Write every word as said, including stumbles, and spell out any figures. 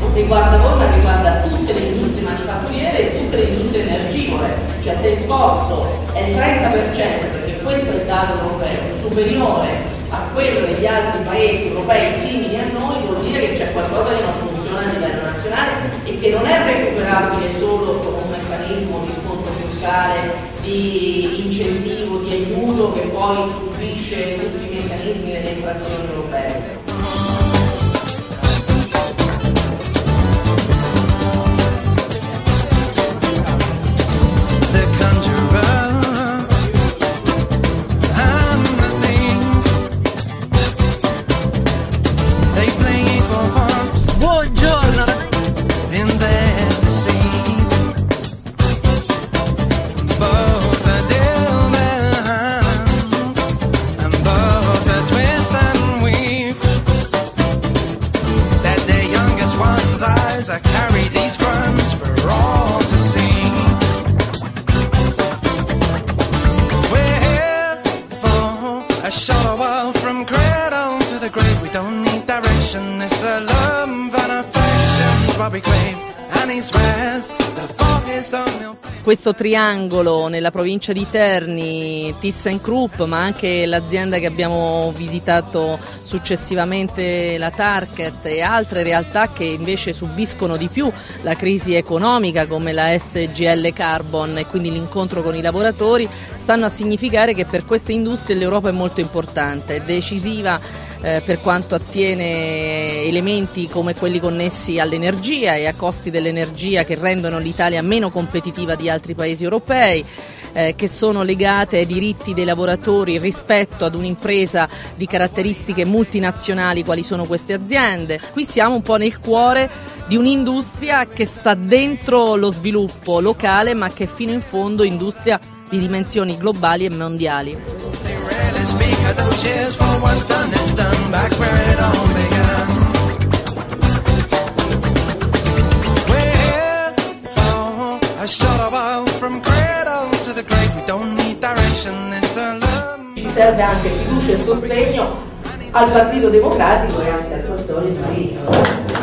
riguarda voi ma riguarda tutte le industrie manifatturiere e tutte le industrie energivore, cioè se il costo è il trenta per cento, perché questo è il dato europeo, superiore a quello degli altri paesi europei simili a noi, vuol dire che c'è qualcosa che non funziona a livello nazionale e che non è recuperabile solo con un meccanismo di sconto fiscale, di incentivo, di aiuto che poi subisce tutti i meccanismi delle infrazioni europee. I carry these crimes for all to see. We're here for a short while from cradle to the grave. We don't need direction, it's a love and affection what we crave. And he swears the fog is on your face. Questo triangolo nella provincia di Terni, ThyssenKrupp, ma anche l'azienda che abbiamo visitato successivamente, la Target, e altre realtà che invece subiscono di più la crisi economica come la S G L Carbon e quindi l'incontro con i lavoratori, stanno a significare che per queste industrie l'Europa è molto importante, è decisiva eh, per quanto attiene elementi come quelli connessi all'energia e a costi dell'energia che rendono l'Italia meno competitiva di altri paesi europei, eh, che sono legate ai diritti dei lavoratori rispetto ad un'impresa di caratteristiche multinazionali quali sono queste aziende. Qui siamo un po' nel cuore di un'industria che sta dentro lo sviluppo locale ma che fino in fondo è industria di dimensioni globali e mondiali. Ci serve anche fiducia e sostegno al Partito Democratico e anche a Sassoli e Marino.